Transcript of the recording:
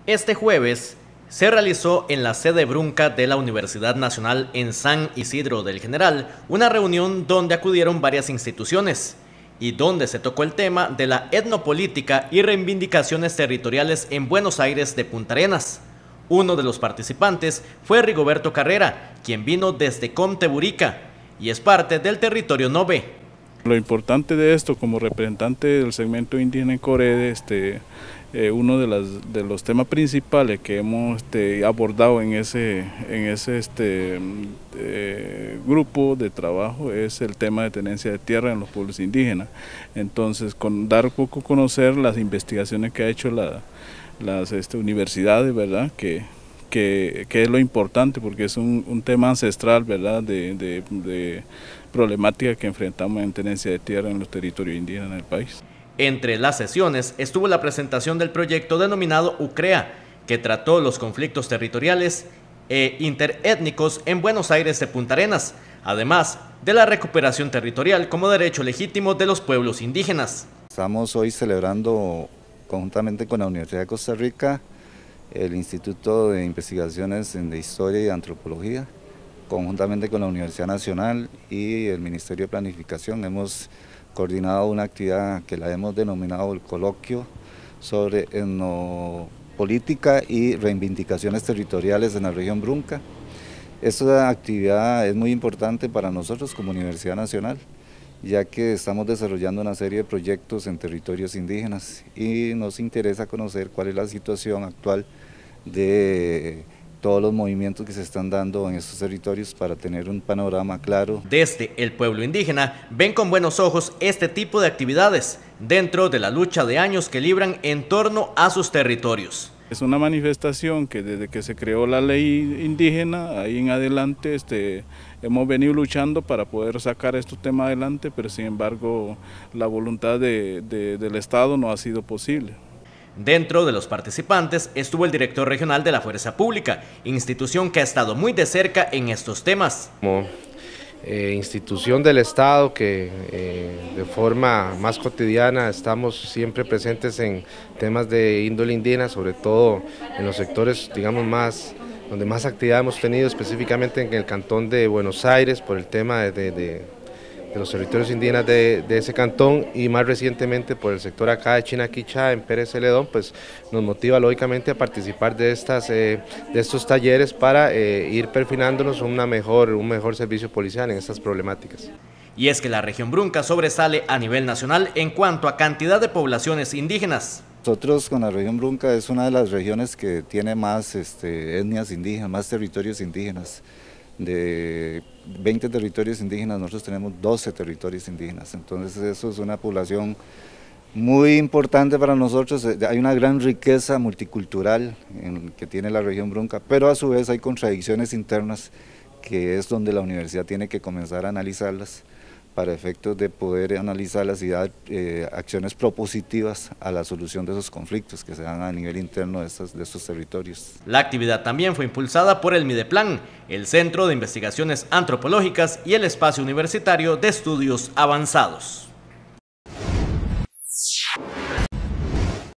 Este jueves se realizó en la sede Brunca de la Universidad Nacional en San Isidro del General una reunión donde acudieron varias instituciones y donde se tocó el tema de la etnopolítica y reivindicaciones territoriales en Buenos Aires de Punta Arenas. Uno de los participantes fue Rigoberto Carrera, quien vino desde Comteburica y es parte del territorio Nove. Lo importante de esto, como representante del segmento indígena en Corede, uno de los temas principales que hemos abordado en ese grupo de trabajo es el tema de tenencia de tierra en los pueblos indígenas. Entonces, dar un poco a conocer las investigaciones que ha hecho las universidades, ¿verdad? Que es lo importante, porque es un tema ancestral, ¿verdad? de problemática que enfrentamos en tenencia de tierra en los territorios indígenas del país. Entre las sesiones estuvo la presentación del proyecto denominado UCREA, que trató los conflictos territoriales e interétnicos en Buenos Aires de Punta Arenas, además de la recuperación territorial como derecho legítimo de los pueblos indígenas. Estamos hoy celebrando conjuntamente con la Universidad de Costa Rica, el Instituto de Investigaciones de Historia y Antropología, conjuntamente con la Universidad Nacional y el Ministerio de Planificación, hemos coordinado una actividad que la hemos denominado el coloquio sobre etnopolítica y reivindicaciones territoriales en la región Brunca. Esta actividad es muy importante para nosotros como Universidad Nacional, ya que estamos desarrollando una serie de proyectos en territorios indígenas y nos interesa conocer cuál es la situación actual de todos los movimientos que se están dando en estos territorios para tener un panorama claro. Desde el pueblo indígena ven con buenos ojos este tipo de actividades dentro de la lucha de años que libran en torno a sus territorios. Es una manifestación que desde que se creó la ley indígena, ahí en adelante hemos venido luchando para poder sacar estos temas adelante, pero sin embargo la voluntad del Estado no ha sido posible. Dentro de los participantes estuvo el director regional de la Fuerza Pública, institución que ha estado muy de cerca en estos temas. Como institución del Estado que de forma más cotidiana estamos siempre presentes en temas de índole indígena, sobre todo en los sectores, digamos, donde más actividad hemos tenido, específicamente en el cantón de Buenos Aires, por el tema de los territorios indígenas de ese cantón, y más recientemente por el sector acá de Chinaquichá, en Pérez Celedón, pues nos motiva lógicamente a participar de estos talleres para ir perfilándonos un mejor servicio policial en estas problemáticas. Y es que la región Brunca sobresale a nivel nacional en cuanto a cantidad de poblaciones indígenas. Nosotros con la región Brunca es una de las regiones que tiene más etnias indígenas, más territorios indígenas. De 20 territorios indígenas, nosotros tenemos 12 territorios indígenas, entonces eso es una población muy importante para nosotros. Hay una gran riqueza multicultural que tiene la región Brunca, pero a su vez hay contradicciones internas que es donde la universidad tiene que comenzar a analizarlas para efectos de poder analizarlas y dar acciones propositivas a la solución de esos conflictos que se dan a nivel interno de estos territorios. La actividad también fue impulsada por el Mideplan, el Centro de Investigaciones Antropológicas y el Espacio Universitario de Estudios Avanzados.